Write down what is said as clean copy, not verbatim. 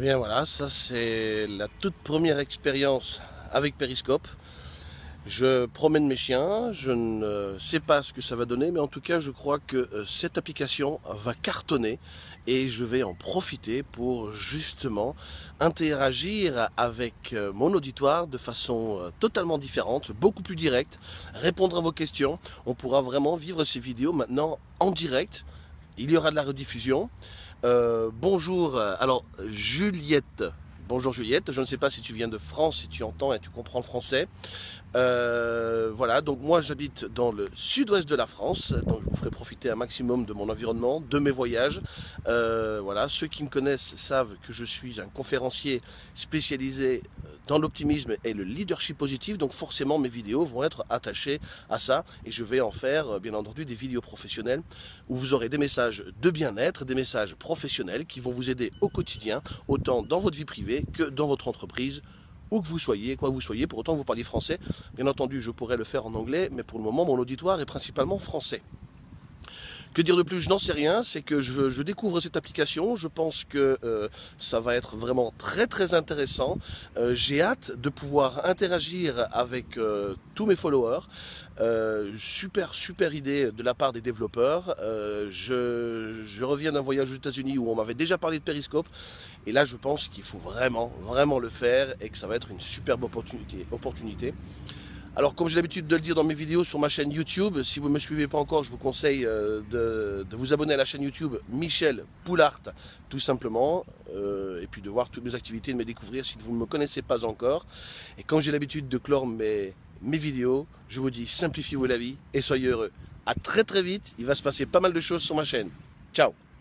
bien voilà, ça c'est la toute première expérience avec Periscope. Je promène mes chiens, je ne sais pas ce que ça va donner, mais en tout cas je crois que cette application va cartonner et je vais en profiter pour justement interagir avec mon auditoire de façon totalement différente, beaucoup plus directe, répondre à vos questions. On pourra vraiment vivre ces vidéos maintenant en direct. Il y aura de la rediffusion. Bonjour, alors Juliette. Bonjour Juliette, je ne sais pas si tu viens de France, si tu entends et tu comprends le français. Voilà, donc moi j'habite dans le sud-ouest de la France, donc je vous ferai profiter un maximum de mon environnement, de mes voyages. Voilà, ceux qui me connaissent savent que je suis un conférencier spécialisé dans l'optimisme et le leadership positif, donc forcément mes vidéos vont être attachées à ça et je vais en faire bien entendu des vidéos professionnelles où vous aurez des messages de bien-être, des messages professionnels qui vont vous aider au quotidien, autant dans votre vie privée que dans votre entreprise, où que vous soyez, quoi que vous soyez, pour autant que vous parliez français. Bien entendu, je pourrais le faire en anglais, mais pour le moment, mon auditoire est principalement français. Que dire de plus? Je n'en sais rien, c'est que je découvre cette application, je pense que ça va être vraiment très très intéressant. J'ai hâte de pouvoir interagir avec tous mes followers. Super idée de la part des développeurs. Je reviens d'un voyage aux États-Unis où on m'avait déjà parlé de Periscope. Et là, je pense qu'il faut vraiment le faire et que ça va être une superbe opportunité. Alors, comme j'ai l'habitude de le dire dans mes vidéos sur ma chaîne YouTube, si vous ne me suivez pas encore, je vous conseille de vous abonner à la chaîne YouTube Michel Poulart, tout simplement, et puis de voir toutes mes activités, de me découvrir si vous ne me connaissez pas encore. Et comme j'ai l'habitude de clore mes vidéos, je vous dis simplifiez-vous la vie et soyez heureux. À très vite, il va se passer pas mal de choses sur ma chaîne. Ciao!